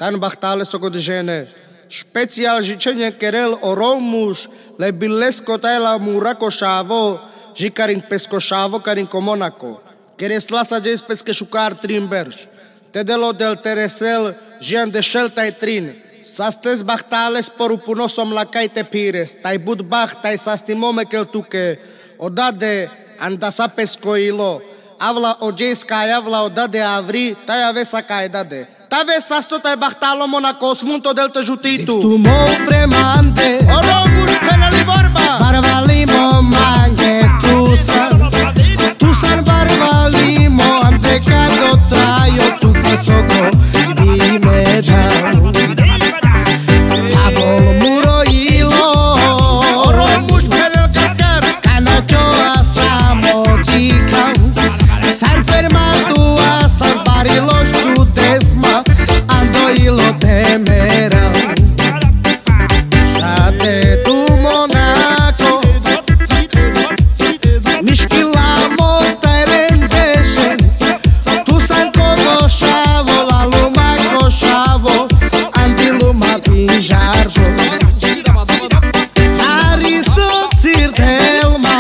Tan bachtale sogodjene. Special życzenie Kerel Oromusz, lebilesko tajla murakosavo, jikarin pescochavo, karin comonaco. Kereslasa jes pesque chucar trimberj. Tedelo del teresel, jean de sheltai trin. Sastes bachtales porupunosom la caite pires, tai bud bach, tai sastimome kel tuke, odade andasa pescoilo. Avla ojeska avla odade avri, tai avesa caidade. Tave sasto tai bachtalo monacos munto del tajutitu. Tu mo fremante, Oromush penali vorba. barbalimo mange tu san barbalimo ante cado traio tu que soco dime down. Abol muro ilo, Oromush penal kakar. canacho asamo dicam, san fermado asas barilos tu desma, ando ilo temerão. Jate tu Monaco, Mishkilamo terendeshen, tu san kodoshavo, la luma koshavo, andiluma pinjarvo. Ariso tirdelma,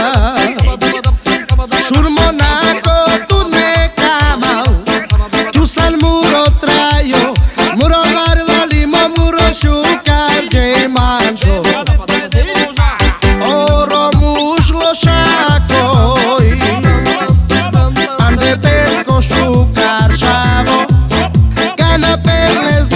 shur Monaco tu nekamal, tu san muro traio, muro barbalimo, muro shukar gemanjo. Oromush lo shakoi, ande pesco shukar shavo, cana perles